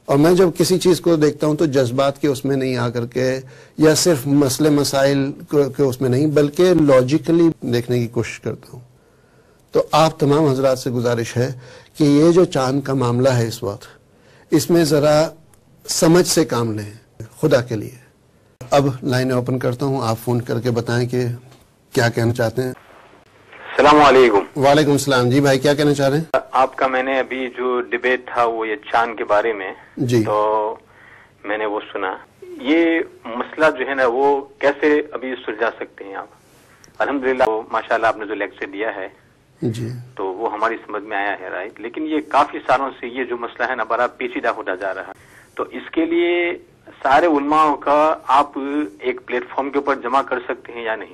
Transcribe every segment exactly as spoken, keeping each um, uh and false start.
اور میں جب کسی چیز کو دیکھتا ہوں تو جذبات کے اس میں نہیں آ کر کے یا صرف مسئلے مسائل کے اس میں نہیں بلکہ لاجیکلی دیکھنے کی کوشش کرتا ہوں. تو آپ تمام حضرات سے گزارش ہے کہ یہ جو چاند کا معاملہ ہے اس وقت اس میں ذرا سمجھ سے کام لیں خدا کے لیے. اب لائن اوپن کرتا ہوں, آپ فون کر کے بتائیں کہ کیا کہنا چاہتے ہیں. السلام علیکم. وعلیکم السلام. جی بھائی کیا کہنا چاہ رہے ہیں؟ آپ کا میں نے ابھی جو ڈیبیٹ تھا وہ یہ چاند کے بارے میں جی تو میں نے وہ سنا. یہ مسئلہ جو ہے نا وہ کیسے ابھی سلجھا سکتے ہیں آپ؟ الحمدللہ وہ ماشاءاللہ آپ نے جو لیکچر دیا ہے جی تو وہ ہماری سمجھ میں آیا ہے رائٹ, لیکن یہ کافی سالوں سے یہ جو مسئلہ ہے نا بڑا پیچیدہ ہوتا جا رہا ہے. تو اس کے لیے سارے علماء کا آپ ایک پلیٹ فارم کے اوپر جمع کر سکتے ہیں یا نہیں؟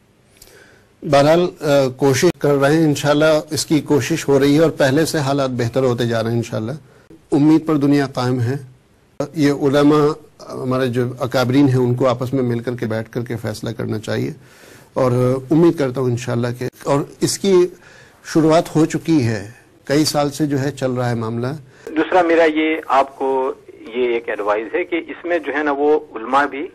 بہرحال کوشش کر رہے ہیں, انشاءاللہ اس کی کوشش ہو رہی ہے اور پہلے سے حالات بہتر ہوتے جا رہے ہیں انشاءاللہ. امید پر دنیا قائم ہے. یہ علماء ہمارے جو اکابرین ہیں ان کو آپس میں مل کر کے بیٹھ کر کے فیصلہ کرنا چاہیے اور امید کرتا ہوں انشاءاللہ کہ, اور اس کی شروعات ہو چکی ہے, کئی سال سے جو ہے چل رہا ہے معاملہ. دوسرا میرا یہ آپ کو یہ ایک ایڈوائز ہے کہ اس میں جو ہے نا وہ علماء بھی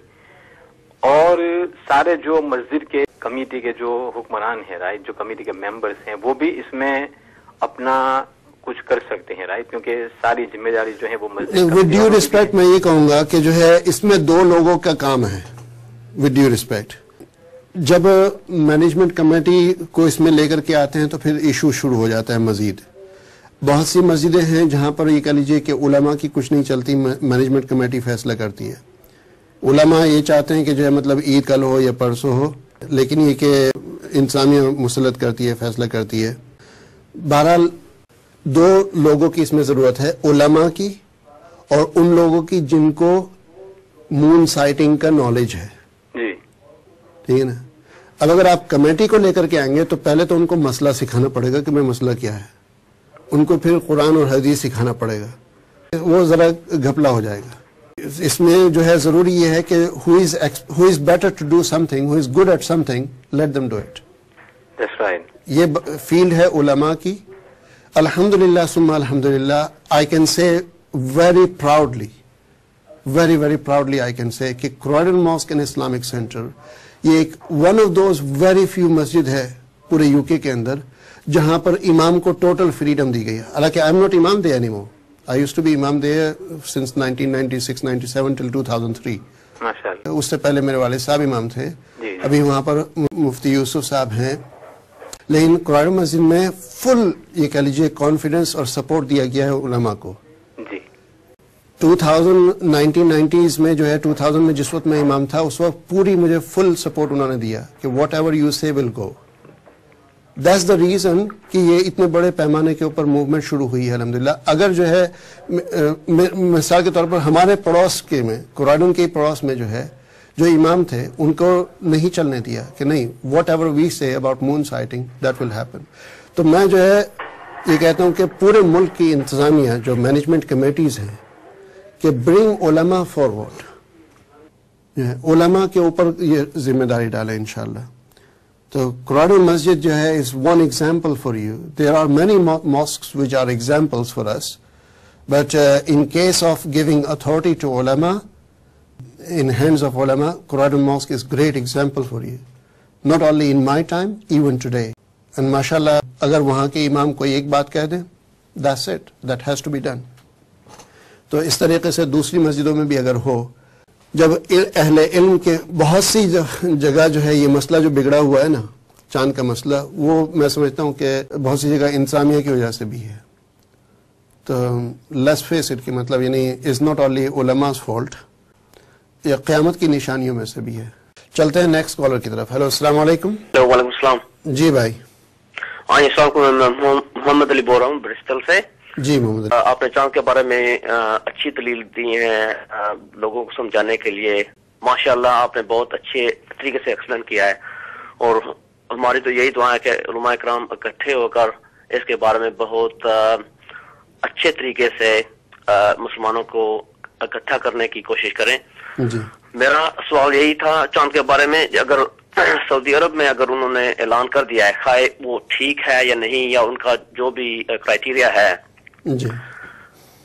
اور سارے جو مسجد کے کمیٹی کے جو حکمران ہیں رائٹ, جو کمیٹی کے ممبرز ہیں وہ بھی اس میں اپنا کچھ کر سکتے ہیں رائٹ, کیونکہ ساری ذمہ داری جو ہے وہ مسجد. ود ڈیو ریسپیکٹ میں یہ کہوں گا کہ جو ہے اس میں دو لوگوں کا کام ہے. ود ڈیو ریسپیکٹ جب مینجمنٹ کمیٹی کو اس میں لے کر کے آتے ہیں تو پھر ایشو شروع ہو جاتا ہے مزید. بہت سی مسجدیں ہیں جہاں پر یہ کہہ لیجئے کہ علماء کی کچھ نہیں چلتی, مینجمنٹ کمیٹی فیصلہ کرتی ہے. علماء یہ چاہتے ہیں کہ جو ہے مطلب عید کل ہو یا پرسوں ہو, لیکن یہ کہ انتظامیہ مسلط کرتی ہے, فیصلہ کرتی ہے. بہرحال دو لوگوں کی اس میں ضرورت ہے, علماء کی اور ان لوگوں کی جن کو مون سائٹنگ کا نالج ہے. جی ٹھیک ہے نا. اب اگر آپ کمیٹی کو لے کر کے آئیں گے تو پہلے تو ان کو مسئلہ سکھانا پڑے گا کہ میں مسئلہ کیا ہے, ان کو پھر قرآن اور حدیث سکھانا پڑے گا, وہ ذرا گھپلا ہو جائے گا. اس میں جو ہے ضروری یہ ہے کہ who is who is better to do something, who is good at something, let them do it. That's right. یہ فیلڈ ہے علماء کی. الحمدللہ ثم الحمدللہ I can say very proudly, very very proudly I can say کہ Croydon Mosque and Islamic Center یہ ایک one of those very few مسجد ہے پورے یو کے کے اندر جہاں پر امام کو ٹوٹل فریڈم دی گئی ہے. حالانکہ آئی ایم ناٹ امام they any more, I used to be imam there since nineteen ninety-six ninety-seven till two thousand three. ماشاءاللہ. اس سے پہلے میرے والد صاحب امام تھے, ابھی وہاں پر مفتی یوسف صاحب ہیں. لیکن قرآن مسجد میں فل یہ کہہ لیجیے کانفیڈنس اور سپورٹ دیا گیا ہے علماء کو. جی ٹو تھاؤزینڈ نائنٹین نائنٹیز میں جو ہے ٹو تھاؤزینڈ میں جس وقت میں امام تھا اس وقت پوری مجھے فل سپورٹ انہوں نے دیا کہ واٹ ایور یو سے ول گو. دیٹس دا ریزن کہ یہ اتنے بڑے پیمانے کے اوپر موومنٹ شروع ہوئی ہے الحمدللہ. اگر جو ہے مثال کے طور پر ہمارے پڑوس کے میں قرآن کے پڑوس میں جو ہے جو امام تھے ان کو نہیں چلنے دیا کہ نہیں what ever we say about moon sighting that will happen. تو میں جو ہے یہ کہتا ہوں کہ پورے ملک کی انتظامیہ جو مینجمنٹ کمیٹیز ہیں کہ برنگ علماء فارورڈ, علماء کے اوپر یہ ذمہ داری ڈالیں انشاءاللہ. تو قرآن مسجد جو ہے is one example for you. There are many mosques which are examples for us. But uh, in case of giving authority to ulama, in hands of ulama, Quran Mosque is great example for you. Not only in my time, even today. And mashallah, اگر وہاں کے امام کوئی ایک بات کہہ دیں, that's it. That has to be done. تو اس طریقے سے دوسری مسجدوں میں بھی اگر ہو, جب اہل علم کے بہت سی جگہ جو ہے یہ مسئلہ جو بگڑا ہوا ہے نا چاند کا مسئلہ, وہ میں سمجھتا ہوں کہ بہت سی جگہ انتظامیہ کی وجہ سے بھی ہے. تو لیٹس فیس اٹ کہ مطلب یعنی از ناٹ اونلی علماء's فالٹ, یہ قیامت کی نشانیوں میں سے بھی ہے. چلتے ہیں نیکسٹ کالر کی طرف. ہیلو السلام علیکم. وعلیکم السلام. جی بھائی. ہاں السلام علیکم, محمد علی بول رہا ہوں برسٹل سے. جی محمد. آپ نے چاند کے بارے میں اچھی دلیل دی ہیں لوگوں کو سمجھانے کے لیے. ماشاءاللہ آپ نے بہت اچھے طریقے سے ایکسپلین کیا ہے, اور ہماری تو یہی دعا ہے کہ علماء کرام اکٹھے ہو کر اس کے بارے میں بہت اچھے طریقے سے مسلمانوں کو اکٹھا کرنے کی کوشش کریں. جی میرا سوال یہی تھا چاند کے بارے میں, اگر سعودی عرب میں اگر انہوں نے اعلان کر دیا ہے, خواہ وہ ٹھیک ہے یا نہیں, یا ان کا جو بھی کرائٹیریا ہے, جی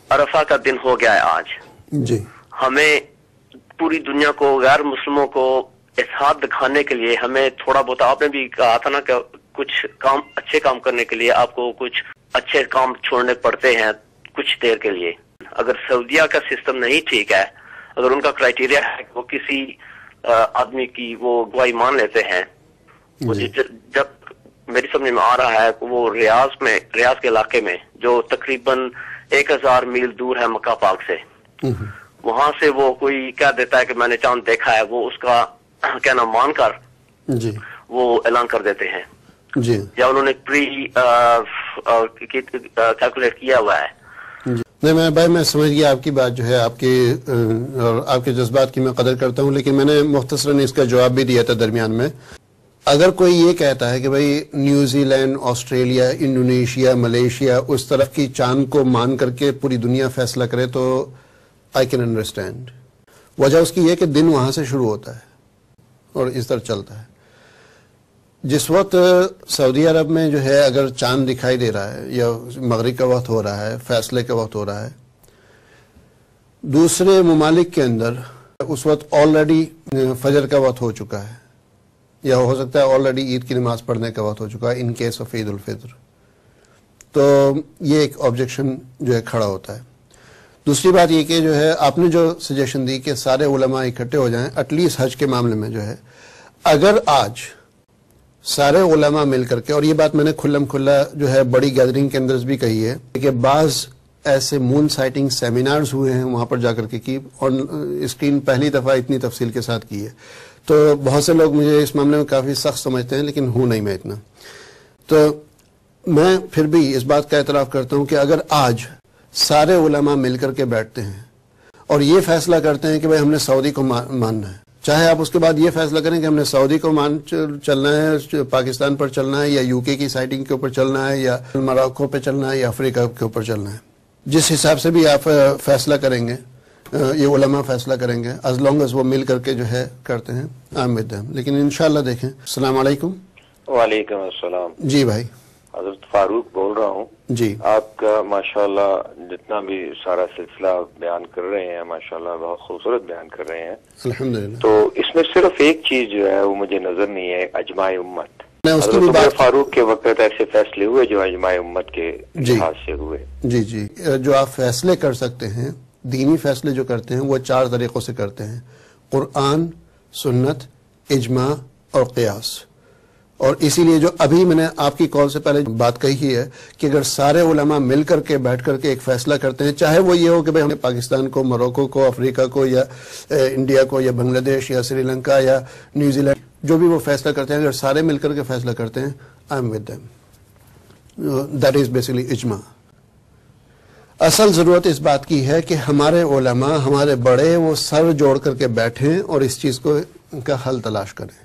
عرفہ کا دن ہو گیا ہے آج. جی ہمیں پوری دنیا کو، غیر مسلموں کو اتحاد دکھانے کے لیے ہمیں تھوڑا بہت، آپ نے بھی کہا تھا نا کہ کچھ کام اچھے کام کرنے کے لیے آپ کو کچھ اچھے کام چھوڑنے پڑتے ہیں کچھ دیر کے لیے. اگر سعودیہ کا سسٹم نہیں ٹھیک ہے، اگر ان کا کرائٹیریا ہے کہ وہ کسی آدمی کی وہ گواہی مان لیتے ہیں، جب میری سمجھ میں آ رہا ہے کہ وہ ریاض میں، ریاض کے علاقے میں جو تقریباً ایک ہزار میل دور ہے مکہ پاک سے، وہاں سے وہ کوئی کہہ دیتا ہے کہ میں نے چاند دیکھا ہے، وہ اس کا کہنا مان کر جی وہ اعلان کر دیتے ہیں جی، یا انہوں نے پری کیلکولیٹ کیا ہوا ہے. جی نہیں میں بھائی میں سمجھ گیا آپ کی بات جو ہے، آپ کی اور آپ کے جذبات کی میں قدر کرتا ہوں، لیکن میں نے مختصراً اس کا جواب بھی دیا تھا درمیان میں. اگر کوئی یہ کہتا ہے کہ بھائی New Zealand, Australia, Indonesia, Malaysia اس طرف کی چاند کو مان کر کے پوری دنیا فیصلہ کرے تو آئی کین انڈرسٹینڈ. وجہ اس کی یہ کہ دن وہاں سے شروع ہوتا ہے اور اس طرح چلتا ہے. جس وقت سعودی عرب میں جو ہے اگر چاند دکھائی دے رہا ہے یا مغرب کا وقت ہو رہا ہے، فیصلے کا وقت ہو رہا ہے، دوسرے ممالک کے اندر اس وقت آلریڈی فجر کا وقت ہو چکا ہے، یا ہو سکتا ہے آلریڈی عید کی نماز پڑھنے کا وقت ہو چکا ہے ان کیس آف عید الفطر. تو یہ ایک آبجیکشن جو ہے کھڑا ہوتا ہے. دوسری بات یہ کہ جو ہے آپ نے جو سجیشن دی کہ سارے علماء اکٹھے ہو جائیں، ایٹ لیسٹ حج کے معاملے میں جو ہے، اگر آج سارے علماء مل کر کے، اور یہ بات میں نے کھلم کھلا جو ہے بڑی گیدرنگ کے اندر بھی کہی ہے کہ بعض ایسے مون سائٹنگ سیمینارز ہوئے ہیں وہاں پر جا کر کے کی، اور اسکرین پہلی دفعہ اتنی تفصیل کے ساتھ کی ہے. تو بہت سے لوگ مجھے اس معاملے میں کافی سخت سمجھتے ہیں، لیکن ہوں نہیں میں اتنا. تو میں پھر بھی اس بات کا اعتراف کرتا ہوں کہ اگر آج سارے علماء مل کر کے بیٹھتے ہیں اور یہ فیصلہ کرتے ہیں کہ بھائی ہم نے سعودی کو ماننا ہے، چاہے آپ اس کے بعد یہ فیصلہ کریں کہ ہم نے سعودی کو مان چلنا ہے، پاکستان پر چلنا ہے، یا یو کے کی سائٹنگ کے اوپر چلنا ہے، یا موراکو پہ چلنا ہے، یا افریقہ کے اوپر چلنا ہے، جس حساب سے بھی آپ فیصلہ کریں گے، یہ علماء فیصلہ کریں گے، از لانگ از وہ مل کر کے جو ہے کرتے ہیں، آئی ود دیم. لیکن انشاءاللہ دیکھیں. السلام علیکم. وعلیکم السلام. جی بھائی. حضرت فاروق بول رہا ہوں. جی. آپ کا ماشاءاللہ جتنا بھی سارا سلسلہ بیان کر رہے ہیں ماشاءاللہ بہت خوبصورت بیان کر رہے ہیں الحمدللہ. تو اس میں صرف ایک چیز جو ہے وہ مجھے نظر نہیں ہے، اجماع امت. اس کی بھی حضرت بات فاروق کے وقت ایسے فیصلے ہوئے جو اجماع امت کے لحاظ سے ہوئے. جی جی جو آپ فیصلے کر سکتے ہیں، دینی فیصلے جو کرتے ہیں وہ چار طریقوں سے کرتے ہیں: قرآن، سنت، اجماع اور قیاس. اور اسی لیے جو ابھی میں نے آپ کی کال سے پہلے بات کہی ہے کہ اگر سارے علماء مل کر کے بیٹھ کر کے ایک فیصلہ کرتے ہیں، چاہے وہ یہ ہو کہ بھئی ہم نے پاکستان کو، موروکو کو، افریقہ کو، یا انڈیا کو، یا بنگلہ دیش، یا سری لنکا، یا نیوزی لینڈ، جو بھی وہ فیصلہ کرتے ہیں، اگر سارے مل کر کے فیصلہ کرتے ہیں، I am with them. That is basically اجماع. اصل ضرورت اس بات کی ہے کہ ہمارے علماء، ہمارے بڑے، وہ سر جوڑ کر کے بیٹھیں اور اس چیز کو ان کا حل تلاش کریں.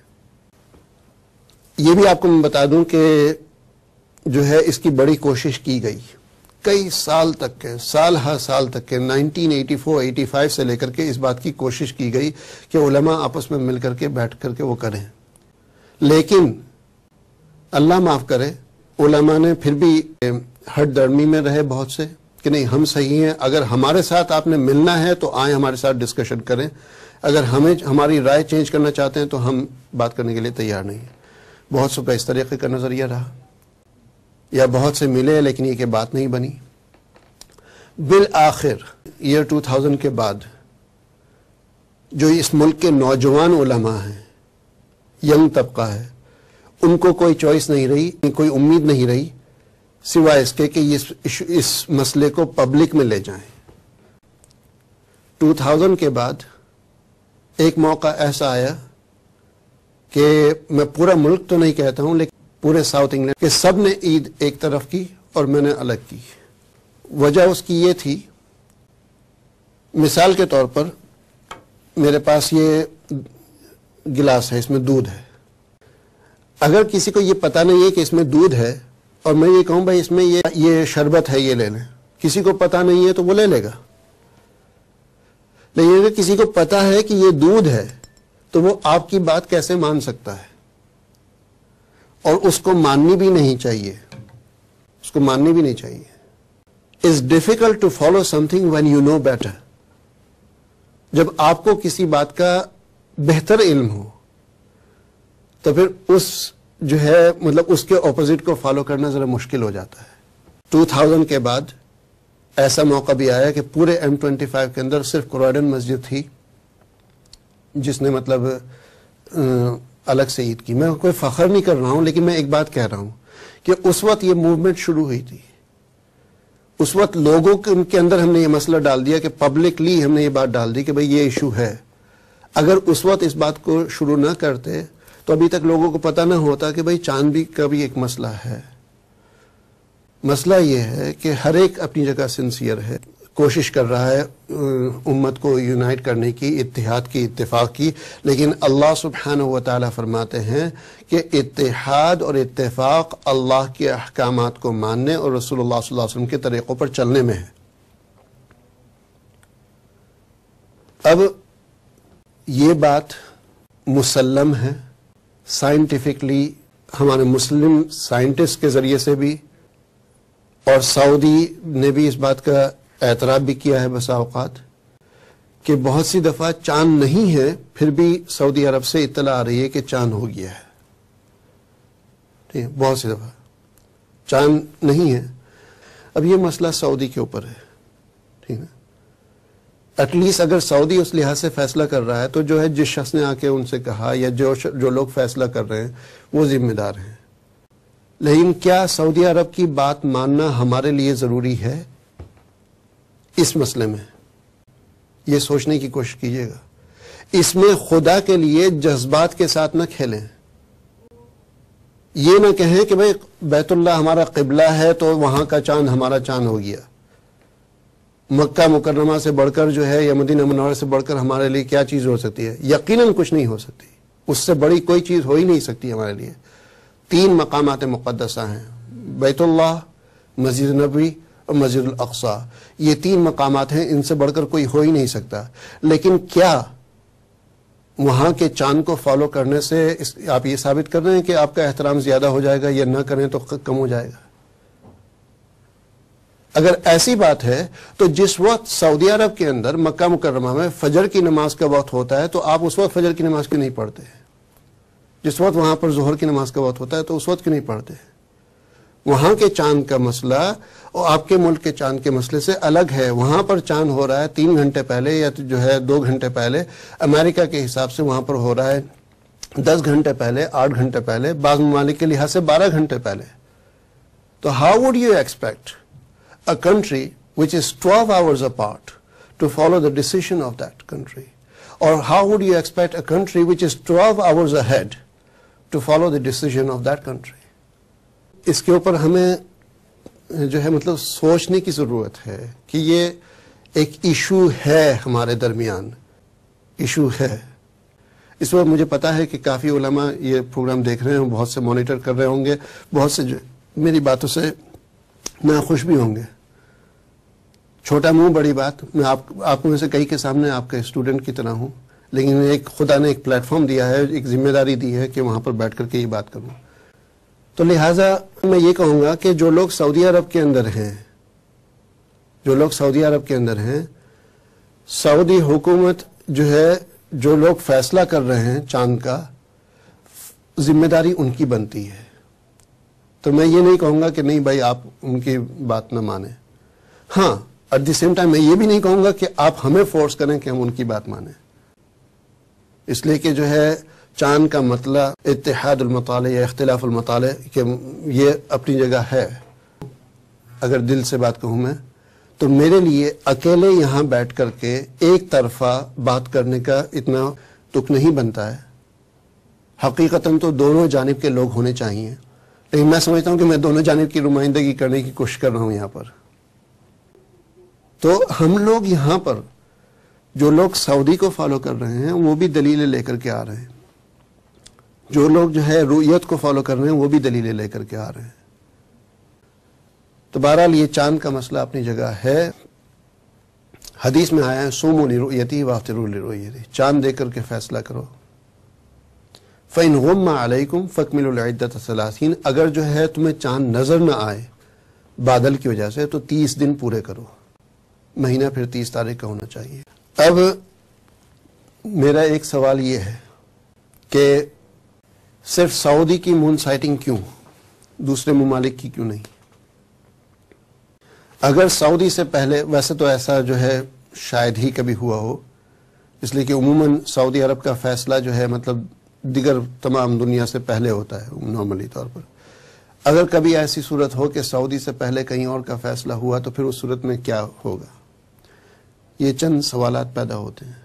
یہ بھی آپ کو میں بتا دوں کہ جو ہے اس کی بڑی کوشش کی گئی کئی سال تک کے، سال ہر سال تک کے، nineteen eighty four eighty five سے لے کر کے اس بات کی کوشش کی گئی کہ علماء آپس میں مل کر کے بیٹھ کر کے وہ کریں. لیکن اللہ معاف کرے، علماء نے پھر بھی ہٹ درمی میں رہے بہت سے کہ نہیں ہم صحیح ہیں، اگر ہمارے ساتھ آپ نے ملنا ہے تو آئیں ہمارے ساتھ ڈسکشن کریں، اگر ہمیں ہماری رائے چینج کرنا چاہتے ہیں تو ہم بات کرنے کے لیے تیار نہیں ہیں. بہت سو کا اس طریقے کا نظریہ رہا، یا بہت سے ملے لیکن یہ کہ بات نہیں بنی. بالآخر ایئر ٹو تھاؤزینڈ کے بعد جو اس ملک کے نوجوان علماء ہیں، ینگ طبقہ ہے، ان کو کوئی چوائس نہیں رہی، کوئی امید نہیں رہی سوائے اس کے کہ اس مسئلے کو پبلک میں لے جائیں. ٹو تھاؤزینڈ کے بعد ایک موقع ایسا آیا کہ میں پورا ملک تو نہیں کہتا ہوں لیکن پورے ساؤتھ انگلینڈ کہ سب نے عید ایک طرف کی اور میں نے الگ کی. وجہ اس کی یہ تھی، مثال کے طور پر میرے پاس یہ گلاس ہے، اس میں دودھ ہے. اگر کسی کو یہ پتہ نہیں ہے کہ اس میں دودھ ہے اور میں یہ کہوں بھائی اس میں یہ یہ شربت ہے یہ لے لیں، کسی کو پتہ نہیں ہے تو وہ لے لے گا. لیکن اگر کسی کو پتہ ہے کہ یہ دودھ ہے تو وہ آپ کی بات کیسے مان سکتا ہے؟ اور اس کو ماننی بھی نہیں چاہیے، اس کو ماننی بھی نہیں چاہیے. It's difficult to follow something when you know better. جب آپ کو کسی بات کا بہتر علم ہو تو پھر اس جو ہے مطلب اس کے اپوزٹ کو فالو کرنا ذرا مشکل ہو جاتا ہے. ٹو تھاؤزینڈ کے بعد ایسا موقع بھی آیا کہ پورے ایم ٹوینٹی فائیو کے اندر صرف کروائڈن مسجد تھی جس نے مطلب الگ سے عید کی. میں کوئی فخر نہیں کر رہا ہوں لیکن میں ایک بات کہہ رہا ہوں کہ اس وقت یہ موومنٹ شروع ہوئی تھی. اس وقت لوگوں کے اندر ہم نے یہ مسئلہ ڈال دیا کہ پبلکلی ہم نے یہ بات ڈال دی کہ بھئی یہ ایشو ہے. اگر اس وقت اس بات کو شروع نہ کرتے تو ابھی تک لوگوں کو پتہ نہ ہوتا کہ بھئی چاند بھی کا بھی ایک مسئلہ ہے. مسئلہ یہ ہے کہ ہر ایک اپنی جگہ سنسیئر ہے, کوشش کر رہا ہے امت کو یونائٹ کرنے کی, اتحاد کی, اتفاق کی, لیکن اللہ سبحانہ و تعالیٰ فرماتے ہیں کہ اتحاد اور اتفاق اللہ کے احکامات کو ماننے اور رسول اللہ صلی اللہ علیہ وسلم کے طریقوں پر چلنے میں ہے. اب یہ بات مسلم ہے سائنٹیفکلی, ہمارے مسلم سائنٹسٹ کے ذریعے سے بھی, اور سعودی نے بھی اس بات کا اعتراف بھی کیا ہے بسا اوقات کہ بہت سی دفعہ چاند نہیں ہے پھر بھی سعودی عرب سے اطلاع آ رہی ہے کہ چاند ہو گیا ہے. ٹھیک ہے, بہت سی دفعہ چاند نہیں ہے. اب یہ مسئلہ سعودی کے اوپر ہے. ٹھیک ہے, ایٹ لیسٹ اگر سعودی اس لحاظ سے فیصلہ کر رہا ہے تو جو ہے جس شخص نے آ کے ان سے کہا یا جو جو لوگ فیصلہ کر رہے ہیں وہ ذمہ دار ہیں. لیکن کیا سعودی عرب کی بات ماننا ہمارے لیے ضروری ہے اس مسئلے میں؟ یہ سوچنے کی کوشش کیجیے گا. اس میں خدا کے لیے جذبات کے ساتھ نہ کھیلیں. یہ نہ کہیں کہ بھئی بیت اللہ ہمارا قبلہ ہے تو وہاں کا چاند ہمارا چاند ہو گیا. مکہ مکرمہ سے بڑھ کر جو ہے یا مدینہ منورہ سے بڑھ کر ہمارے لیے کیا چیز ہو سکتی ہے؟ یقیناً کچھ نہیں ہو سکتی. اس سے بڑی کوئی چیز ہو ہی نہیں سکتی ہمارے لیے. تین مقامات مقدسہ ہیں, بیت اللہ, مسجد نبوی اور مسجد الاقصی. یہ تین مقامات ہیں, ان سے بڑھ کر کوئی ہو ہی نہیں سکتا. لیکن کیا وہاں کے چاند کو فالو کرنے سے اس آپ یہ ثابت کر رہے ہیں کہ آپ کا احترام زیادہ ہو جائے گا, یا نہ کریں تو کم ہو جائے گا؟ اگر ایسی بات ہے تو جس وقت سعودی عرب کے اندر مکہ مکرمہ میں فجر کی نماز کا وقت ہوتا ہے تو آپ اس وقت فجر کی نماز کیوں نہیں پڑھتے؟ جس وقت وہاں پر ظہر کی نماز کا وقت ہوتا ہے تو اس وقت کیوں نہیں پڑھتے؟ وہاں کے چاند کا مسئلہ اور آپ کے ملک کے چاند کے مسئلے سے الگ ہے. وہاں پر چاند ہو رہا ہے تین گھنٹے پہلے یا جو ہے دو گھنٹے پہلے, امریکہ کے حساب سے وہاں پر ہو رہا ہے دس گھنٹے پہلے, آٹھ گھنٹے پہلے, بعض ممالک کے لحاظ سے بارہ گھنٹے پہلے. تو how would you expect a country which is twelve hours apart to follow the decision of that country? Or how would you expect a country which is twelve hours ahead to follow the decision of that country? اس کے اوپر ہمیں جو ہے مطلب سوچنے کی ضرورت ہے کہ یہ ایک ایشو ہے ہمارے درمیان, ایشو ہے. اس وقت مجھے پتا ہے کہ کافی علماء یہ پروگرام دیکھ رہے ہیں, بہت سے مانیٹر کر رہے ہوں گے, بہت سے جو میری باتوں سے ناخوش بھی ہوں گے. چھوٹا منہ بڑی بات, میں آپ آپ میں سے کئی کے سامنے آپ کے اسٹوڈنٹ کی طرح ہوں, لیکن ایک خدا نے ایک پلیٹ فارم دیا ہے, ایک ذمہ داری دی ہے کہ وہاں پر بیٹھ کر کے یہ بات کروں. تو لہٰذا میں یہ کہوں گا کہ جو لوگ سعودی عرب کے اندر ہیں جو لوگ سعودی عرب کے اندر ہیں سعودی حکومت جو ہے جو لوگ فیصلہ کر رہے ہیں چاند کا, ذمہ داری ان کی بنتی ہے. تو میں یہ نہیں کہوں گا کہ نہیں بھائی آپ ان کی بات نہ مانیں. ہاں, ایٹ دی سیم ٹائم میں یہ بھی نہیں کہوں گا کہ آپ ہمیں فورس کریں کہ ہم ان کی بات مانیں, اس لیے کہ جو ہے چاند کا مطلب اتحاد المطالع یا اختلاف المطالع کہ یہ اپنی جگہ ہے. اگر دل سے بات کہوں میں تو میرے لیے اکیلے یہاں بیٹھ کر کے ایک طرفہ بات کرنے کا اتنا تک نہیں بنتا ہے. حقیقتاً تو دونوں جانب کے لوگ ہونے چاہیے, لیکن میں سمجھتا ہوں کہ میں دونوں جانب کی نمائندگی کرنے کی کوشش کر رہا ہوں یہاں پر. تو ہم لوگ یہاں پر جو لوگ سعودی کو فالو کر رہے ہیں وہ بھی دلیلیں لے کر کے آ رہے ہیں, جو لوگ جو ہے رؤیت کو فالو کر رہے ہیں وہ بھی دلیلیں لے کر کے آ رہے ہیں. تو بہرحال یہ چاند کا مسئلہ اپنی جگہ ہے. حدیث میں آیا ہے صوموا لرؤیتی وافطروا لرؤیتی, چاند دیکھ کر کے فیصلہ کرو. فَإِنْ غُمَّ عَلَيْكُمْ فَاكْمِلُوا الْعِدَّةَ ثَلَاثِينَ, اگر جو ہے تمہیں چاند نظر نہ آئے بادل کی وجہ سے، تو تیس دن پورے کرو، مہینہ پھر تیس تاریخ کا ہونا چاہیے۔ اب میرا ایک سوال یہ ہے کہ صرف سعودی کی مون سائٹنگ کیوں، دوسرے ممالک کی کیوں نہیں؟ اگر سعودی سے پہلے، ویسے تو ایسا جو ہے شاید ہی کبھی ہوا ہو، اس لیے کہ عموماً سعودی عرب کا فیصلہ جو ہے مطلب دیگر تمام دنیا سے پہلے ہوتا ہے نارملی طور پر۔ اگر کبھی ایسی صورت ہو کہ سعودی سے پہلے کہیں اور کا فیصلہ ہوا تو پھر اس صورت میں کیا ہوگا؟ یہ چند سوالات پیدا ہوتے ہیں۔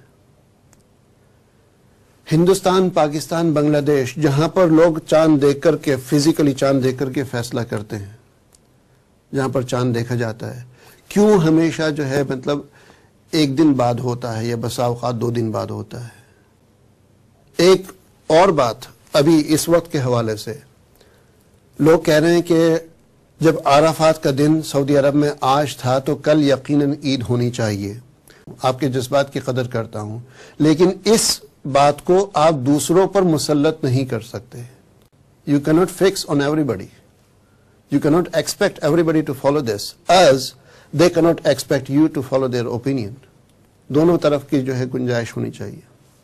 ہندوستان، پاکستان، بنگلہ دیش، جہاں پر لوگ چاند دیکھ کر کے، فزیکلی چاند دیکھ کر کے فیصلہ کرتے ہیں، جہاں پر چاند دیکھا جاتا ہے، کیوں ہمیشہ جو ہے مطلب ایک دن بعد ہوتا ہے یا بسا اوقات دو دن بعد ہوتا ہے؟ ایک اور بات ابھی اس وقت کے حوالے سے لوگ کہہ رہے ہیں کہ جب عرفات کا دن سعودی عرب میں آج تھا تو کل یقیناً عید ہونی چاہیے۔ آپ کے جذبات کی قدر کرتا ہوں، لیکن اس بات کو آپ دوسروں پر مسلط نہیں کر سکتے۔ You cannot fix on everybody. You cannot expect everybody to follow this, as they cannot expect you to follow their opinion. دونوں طرف کی جو ہے گنجائش ہونی چاہیے،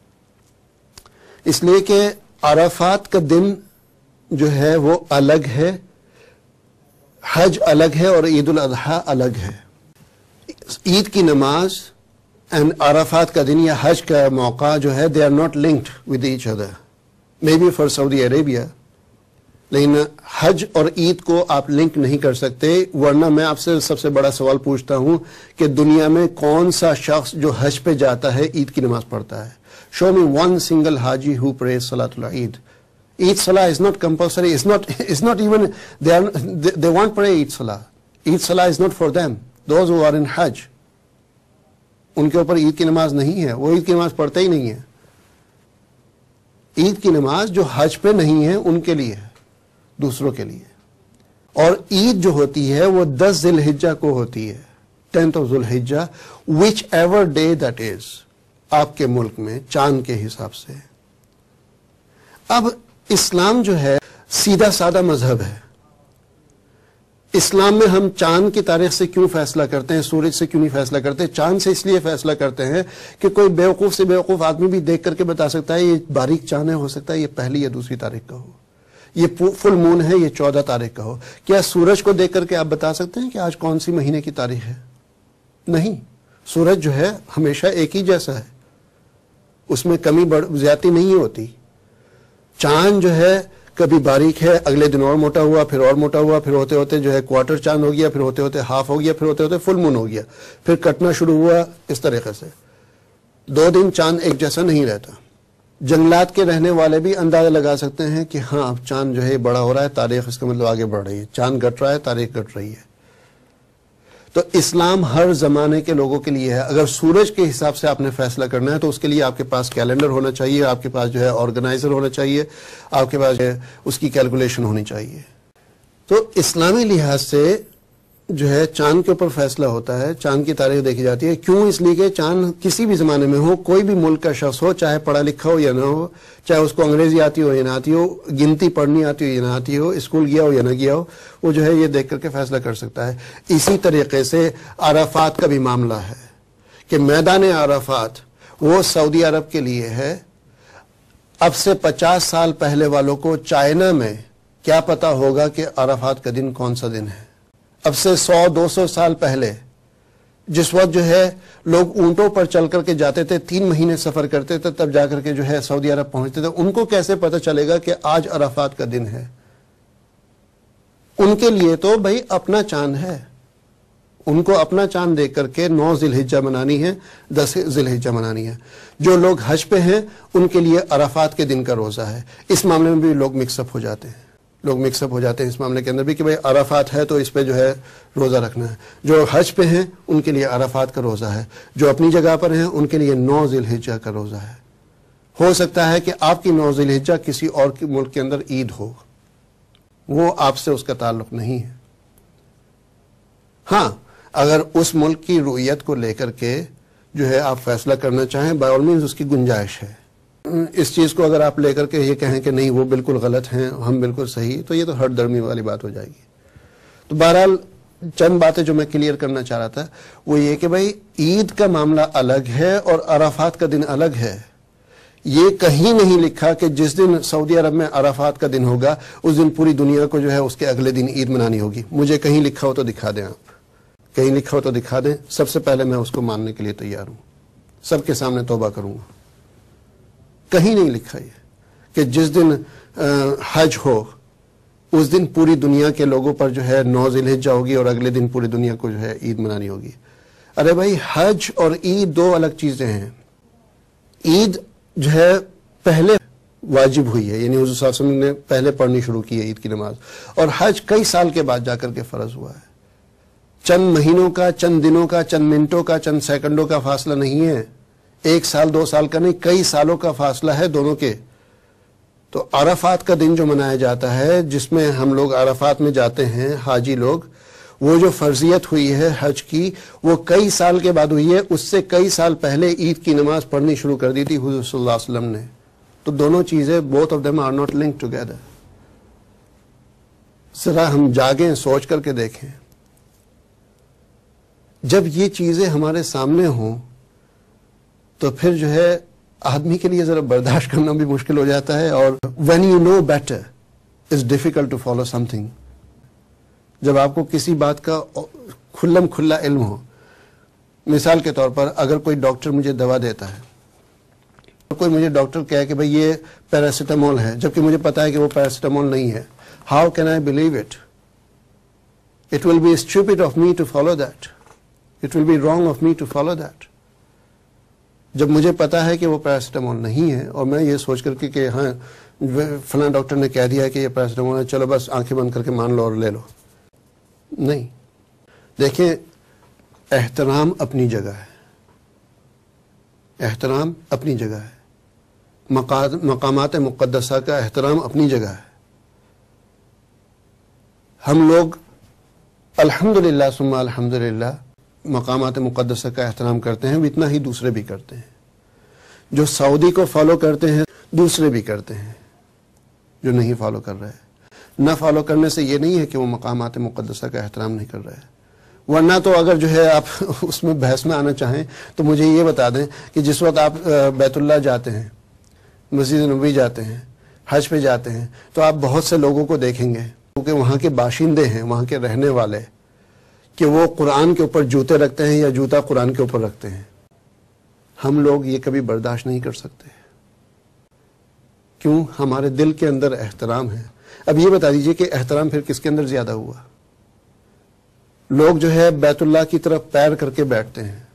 اس لیے کہ عرفات کا دن جو ہے وہ الگ ہے، حج الگ ہے اور عید الاضحیٰ الگ ہے۔ عید کی نماز اینڈ عرفات کا دن یا حج کا موقع جو ہے they are not linked with each other. Maybe for Saudi Arabia، لیکن حج اور عید کو آپ لنک نہیں کر سکتے، ورنہ میں آپ سے سب سے بڑا سوال پوچھتا ہوں کہ دنیا میں کون سا شخص جو حج پہ جاتا ہے عید کی نماز پڑھتا ہے؟ Show me one single Haji who prays Salatul Eid. Eid Salah is not compulsory. It's not. It's not even. They are. They, they won't pray Eid Salah. Eid Salah is not for them. Those who are in Hajj. ان کے اوپر عید کی نماز نہیں ہے، وہ عید کی نماز پڑھتے ہی نہیں ہے۔ عید کی نماز جو حج پہ نہیں ہے ان کے لیے ہے، دوسروں کے لیے۔ اور عید جو ہوتی ہے وہ دس ذی الحجہ کو ہوتی ہے، ٹینتھ آف ذی الحجہ، whichever day that is, آپ کے ملک میں چاند کے حساب سے۔ اب اسلام جو ہے سیدھا سادہ مذہب ہے۔ اسلام میں ہم چاند کی تاریخ سے کیوں فیصلہ کرتے ہیں، سورج سے کیوں نہیں فیصلہ کرتے؟ چاند سے اس لیے فیصلہ کرتے ہیں کہ کوئی بیوقوف سے بیوقوف آدمی بھی دیکھ کر کے بتا سکتا ہے یہ باریک چاند ہے، ہو سکتا ہے یہ پہلی یا دوسری تاریخ کا ہو، یہ فل مون ہے یہ چودہ تاریخ کا ہو۔ کیا سورج کو دیکھ کر کے آپ بتا سکتے ہیں کہ آج کون سی مہینے کی تاریخ ہے؟ نہیں، سورج جو ہے ہمیشہ ایک ہی جیسا ہے، اس میں کمی بڑھ زیادتی نہیں ہوتی۔ چاند جو ہے کبھی باریک ہے، اگلے دن اور موٹا ہوا، پھر اور موٹا ہوا، پھر ہوتے ہوتے جو ہے کوارٹر چاند ہو گیا، پھر ہوتے ہوتے ہاف ہو گیا، پھر ہوتے ہوتے فل مون ہو گیا، پھر کٹنا شروع ہوا۔ اس طریقے سے دو دن چاند ایک جیسا نہیں رہتا۔ جنگلات کے رہنے والے بھی اندازہ لگا سکتے ہیں کہ ہاں اب چاند جو ہے بڑا ہو رہا ہے، تاریخ اس کا مطلب آگے بڑھ رہی ہے، چاند گٹ رہا ہے، تاریخ گٹ رہی ہے۔ تو اسلام ہر زمانے کے لوگوں کے لیے ہے۔ اگر سورج کے حساب سے آپ نے فیصلہ کرنا ہے تو اس کے لیے آپ کے پاس کیلنڈر ہونا چاہیے، آپ کے پاس جو ہے آرگنائزر ہونا چاہیے، آپ کے پاس جو ہے اس کی کیلکولیشن ہونی چاہیے۔ تو اسلامی لحاظ سے جو ہے چاند کے اوپر فیصلہ ہوتا ہے، چاند کی تاریخ دیکھی جاتی ہے۔ کیوں؟ اس لیے کہ چاند کسی بھی زمانے میں ہو، کوئی بھی ملک کا شخص ہو، چاہے پڑھا لکھا ہو یا نہ ہو، چاہے اس کو انگریزی آتی ہو یا نہ آتی ہو، گنتی پڑھنی آتی ہو یا نہ آتی ہو، اسکول گیا ہو یا نہ گیا ہو، وہ جو ہے یہ دیکھ کر کے فیصلہ کر سکتا ہے۔ اسی طریقے سے عرفات کا بھی معاملہ ہے کہ میدان عرفات وہ سعودی عرب کے لیے ہے۔ اب سے پچاس سال پہلے والوں کو چائنا میں کیا پتا ہوگا کہ عرفات کا دن کون سا دن ہے؟ اب سے سو دو سو سال پہلے جس وقت جو ہے لوگ اونٹوں پر چل کر کے جاتے تھے، تین مہینے سفر کرتے تھے، تب جا کر کے جو ہے سعودی عرب پہنچتے تھے، ان کو کیسے پتہ چلے گا کہ آج عرفات کا دن ہے؟ ان کے لیے تو بھائی اپنا چاند ہے، ان کو اپنا چاند دیکھ کر کے نو ذی الحجہ منانی ہے، دس ذی الحجہ منانی ہے۔ جو لوگ حج پہ ہیں ان کے لیے عرفات کے دن کا روزہ ہے۔ اس معاملے میں بھی لوگ مکس اپ ہو جاتے ہیں، لوگ مکس اپ ہو جاتے ہیں اس معاملے کے اندر بھی کہ بھائی عرفات ہے تو اس پہ جو ہے روزہ رکھنا ہے۔ جو حج پہ ہیں ان کے لیے عرفات کا روزہ ہے، جو اپنی جگہ پر ہیں ان کے لیے نو ذی الحجہ کا روزہ ہے۔ ہو سکتا ہے کہ آپ کی نو ذی الحجہ کسی اور ملک کے اندر عید ہو، وہ آپ سے اس کا تعلق نہیں ہے۔ ہاں اگر اس ملک کی رویت کو لے کر کے جو ہے آپ فیصلہ کرنا چاہیں، بائی آل مینز اس کی گنجائش ہے۔ اس چیز کو اگر آپ لے کر کے یہ کہیں کہ نہیں وہ بالکل غلط ہیں، ہم بالکل صحیح، تو یہ تو ہر درمی والی بات ہو جائے گی۔ تو بہرحال چند باتیں جو میں کلیئر کرنا چاہ رہا تھا وہ یہ کہ بھائی عید کا معاملہ الگ ہے اور عرفات کا دن الگ ہے. یہ کہیں نہیں لکھا کہ جس دن سعودی عرب میں عرفات کا دن ہوگا اس دن پوری دنیا کو جو ہے اس کے اگلے دن عید منانی ہوگی. مجھے کہیں لکھا ہو تو دکھا دیں, آپ کہیں لکھا ہو تو دکھا دیں. سب سے پہلے میں اس کو ماننے کے لیے تیار ہوں, سب کے سامنے توبہ کروں گا. کہیں نہیں لکھا یہ کہ جس دن حج ہو اس دن پوری دنیا کے لوگوں پر جو ہے نو ذی الحجہ ہوگی اور اگلے دن پوری دنیا کو جو ہے عید منانی ہوگی. ارے بھائی حج اور عید دو الگ چیزیں ہیں. عید جو ہے پہلے واجب ہوئی ہے, یعنی حضور صلی اللہ علیہ وسلم نے پہلے پڑھنی شروع کی ہے عید کی نماز, اور حج کئی سال کے بعد جا کر کے فرض ہوا ہے. چند مہینوں کا, چند دنوں کا, چند منٹوں کا, چند سیکنڈوں کا فاصلہ نہیں ہے. ایک سال دو سال کا نہیں, کئی سالوں کا فاصلہ ہے دونوں کے. تو عرفات کا دن جو منایا جاتا ہے جس میں ہم لوگ عرفات میں جاتے ہیں حاجی لوگ, وہ جو فرضیت ہوئی ہے حج کی وہ کئی سال کے بعد ہوئی ہے. اس سے کئی سال پہلے عید کی نماز پڑھنی شروع کر دی تھی حضور صلی اللہ علیہ وسلم نے. تو دونوں چیزیں both of them are not linked together. ذرا ہم جاگیں, سوچ کر کے دیکھیں. جب یہ چیزیں ہمارے سامنے ہوں تو پھر جو ہے آدمی کے لیے ذرا برداشت کرنا بھی مشکل ہو جاتا ہے. اور when you know better it's difficult to follow something. جب آپ کو کسی بات کا کھلم کھلا علم ہو, مثال کے طور پر اگر کوئی ڈاکٹر مجھے دوا دیتا ہے, کوئی مجھے ڈاکٹر کہے کہ بھئی یہ پیراسیٹامول ہے جبکہ مجھے پتا ہے کہ وہ پیراسیٹامول نہیں ہے, how can I believe it? It will be stupid of me to follow that. It will be wrong of me to follow that. جب مجھے پتا ہے کہ وہ پیراسیٹامول نہیں ہے اور میں یہ سوچ کر کے کہ ہاں فلاں ڈاکٹر نے کہہ دیا کہ یہ پیراسیٹامول ہے, چلو بس آنکھیں بند کر کے مان لو اور لے لو. نہیں, دیکھیں احترام اپنی جگہ ہے, احترام اپنی جگہ ہے, مقامات مقدسہ کا احترام اپنی جگہ ہے. ہم لوگ الحمدللہ ثم الحمدللہ مقامات مقدسہ کا احترام کرتے ہیں, اتنا ہی دوسرے بھی کرتے ہیں. جو سعودی کو فالو کرتے ہیں دوسرے بھی کرتے ہیں جو نہیں فالو کر رہے. نہ فالو کرنے سے یہ نہیں ہے کہ وہ مقامات مقدسہ کا احترام نہیں کر رہے. ورنہ تو اگر جو ہے آپ اس میں بحث میں آنا چاہیں تو مجھے یہ بتا دیں کہ جس وقت آپ بیت اللہ جاتے ہیں, مسجد نبوی جاتے ہیں, حج پہ جاتے ہیں, تو آپ بہت سے لوگوں کو دیکھیں گے کیونکہ وہاں کے باشندے ہیں, وہاں کے رہنے والے, کہ وہ قرآن کے اوپر جوتے رکھتے ہیں یا جوتا قرآن کے اوپر رکھتے ہیں. ہم لوگ یہ کبھی برداشت نہیں کر سکتے. کیوں؟ ہمارے دل کے اندر احترام ہے. اب یہ بتا دیجئے کہ احترام پھر کس کے اندر زیادہ ہوا؟ لوگ جو ہے بیت اللہ کی طرف پیر کر کے بیٹھتے ہیں,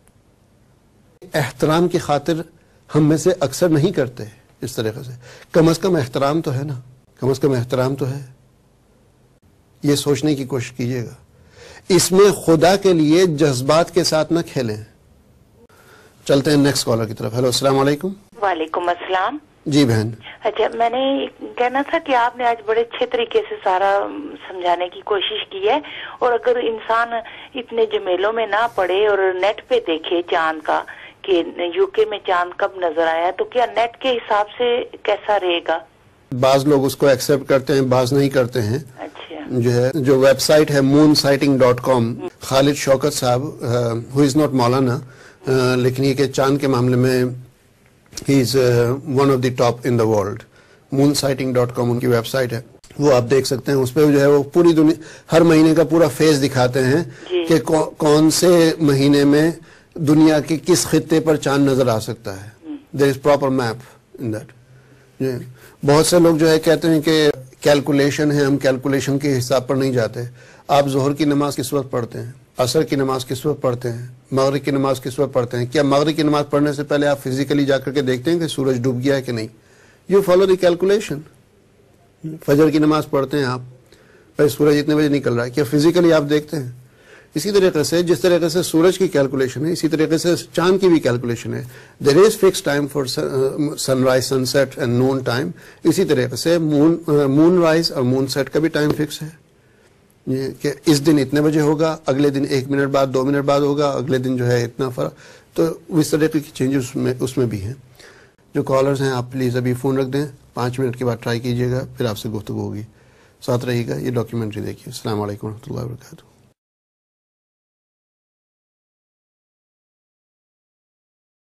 احترام کی خاطر ہم میں سے اکثر نہیں کرتے اس طریقے سے. کم از کم احترام تو ہے نا, کم از کم احترام تو ہے. یہ سوچنے کی کوشش کیجئے گا. اس میں خدا کے لیے جذبات کے ساتھ نہ کھیلیں. چلتے ہیں نیکسٹ کالر کی طرف. ہیلو, السلام علیکم. وعلیکم السلام. جی بہن. اچھا, میں نے کہنا تھا کہ آپ نے آج بڑے اچھے طریقے سے سارا سمجھانے کی کوشش کی ہے, اور اگر انسان اتنے جمیلوں میں نہ پڑے اور نیٹ پہ دیکھے چاند کا کہ یو کے میں چاند کب نظر آیا, تو کیا نیٹ کے حساب سے کیسا رہے گا؟ بعض لوگ اس کو ایکسپٹ کرتے ہیں, بعض نہیں کرتے ہیں. اچھا, جو ہے جو ویب سائٹ ہے مون سائٹنگ ڈاٹ کام, خالد شوکت صاحب, ہو از ناٹ مولانا, لیکن یہ کہ چاند کے معاملے میں ہی is one of the top in the world. Moon sighting dot com ان کی ویب سائٹ ہے, وہ آپ دیکھ سکتے ہیں. اس پہ جو ہے وہ پوری دنیا ہر مہینے کا پورا فیز دکھاتے ہیں کہ کون سے مہینے میں دنیا کے کس خطے پر چاند نظر آ سکتا ہے. There is proper map in that. بہت سے لوگ جو ہے کہتے ہیں کہ کیلکولیشن ہے, ہم کیلکولیشن کے حساب پر نہیں جاتے. آپ ظہر کی نماز کس وقت پڑھتے ہیں, عصر کی نماز کس وقت پڑھتے ہیں, مغرب کی نماز کس وقت پڑھتے ہیں؟ کیا مغرب کی نماز پڑھنے سے پہلے آپ فزیکلی جا کر کے دیکھتے ہیں کہ سورج ڈوب گیا ہے کہ نہیں؟ You follow the calculation. فجر کی نماز پڑھتے ہیں آپ, بھائی سورج اتنے بجے نکل رہا ہے, کیا فزیکلی آپ دیکھتے ہیں؟ اسی طریقے سے جس طریقے سے سورج کی کیلکولیشن ہے اسی طریقے سے چاند کی بھی کیلکولیشن ہے. There is fix time for sunrise, sunset and noon time. اسی طریقے سے مون مون رائز اور مون سیٹ کا بھی ٹائم فکس ہے کہ اس دن اتنے بجے ہوگا, اگلے دن ایک منٹ بعد, دو منٹ بعد ہوگا, اگلے دن جو ہے اتنا فرق. تو اس طریقے کی چینجز میں اس میں بھی ہیں. جو کالرز ہیں آپ پلیز ابھی فون رکھ دیں, پانچ منٹ کے بعد ٹرائی کیجیے گا, پھر آپ سے گفتگو ہوگی. ساتھ رہیے گا. یہ ڈاکیومنٹری دیکھیے. السلام علیکم و رحمۃ اللہ وبرکاتہ.